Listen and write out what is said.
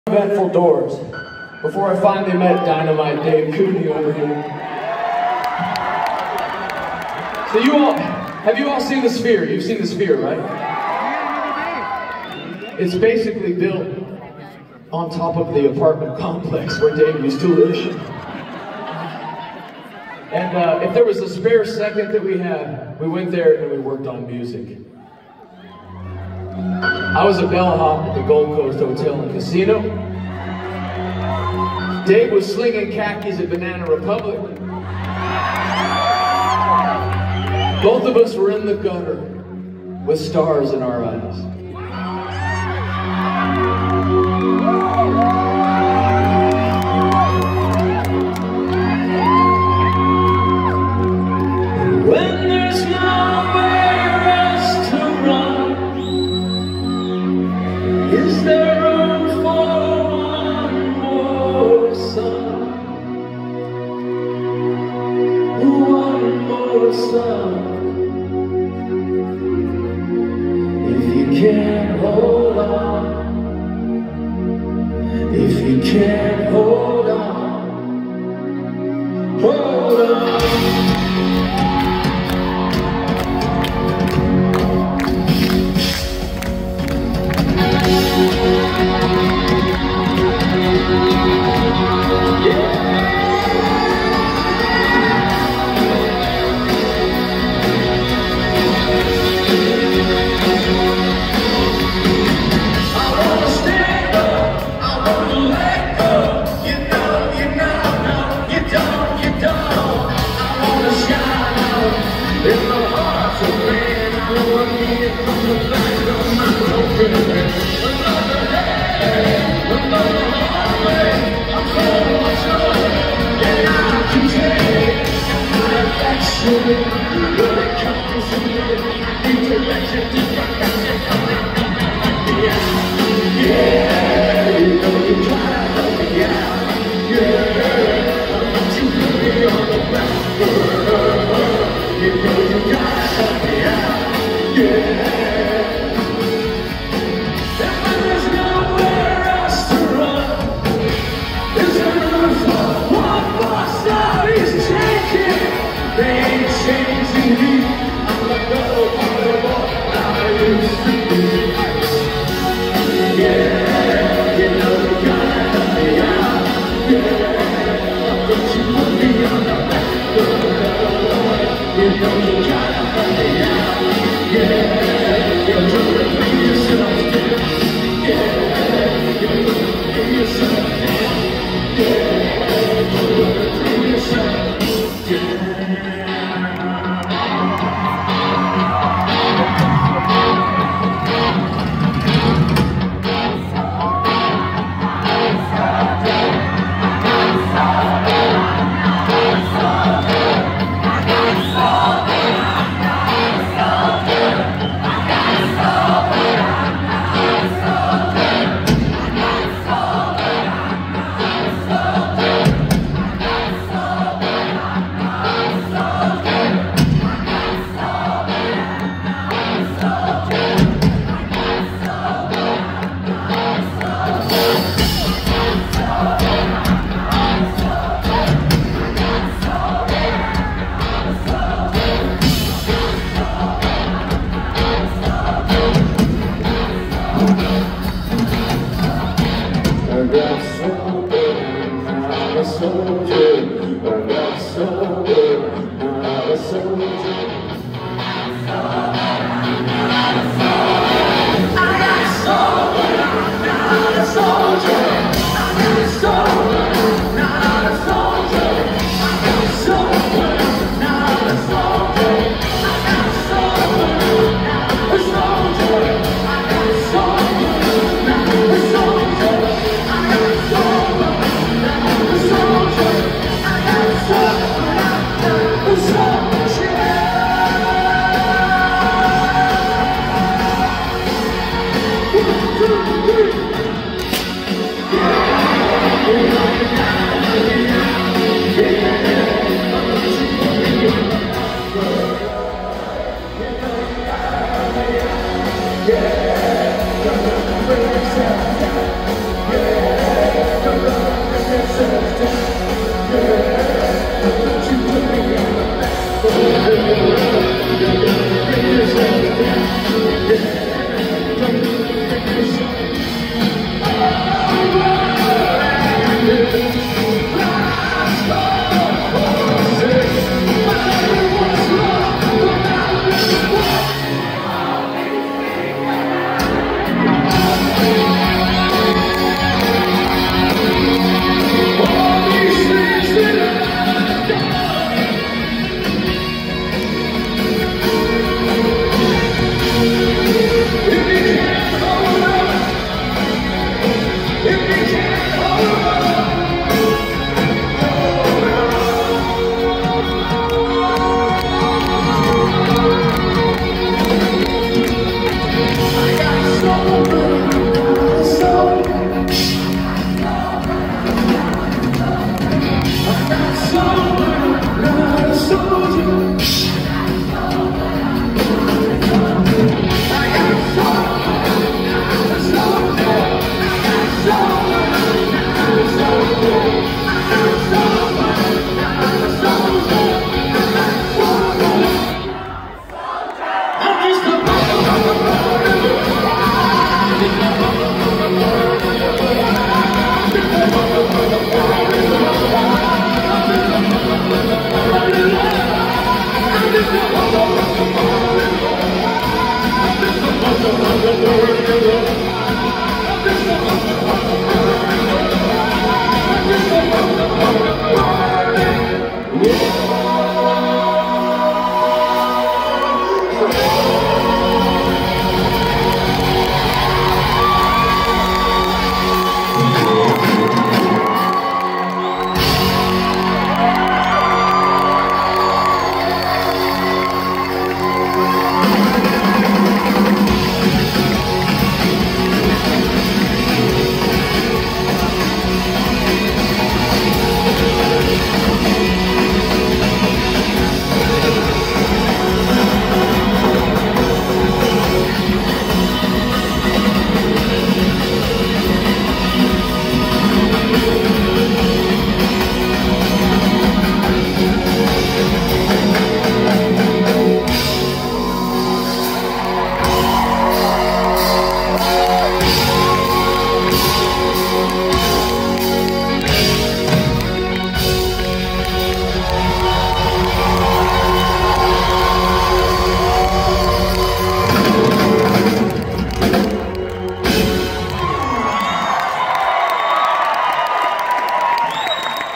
Eventful doors before I finally met Dynamite Dave Cooney over here. So have you all seen the Sphere? You've seen the Sphere, right? It's basically built on top of the apartment complex where Dave used to live. And if there was a spare second that we had, we went there and we worked on music. I was a bellhop at the Gold Coast Hotel and Casino. Dave was slinging khakis at Banana Republic. Both of us were in the gutter with stars in our eyes. When there's nowhere else to run, is there room for one more sun? One more sun. If you can't hold on, if you can't hold on, hold on. so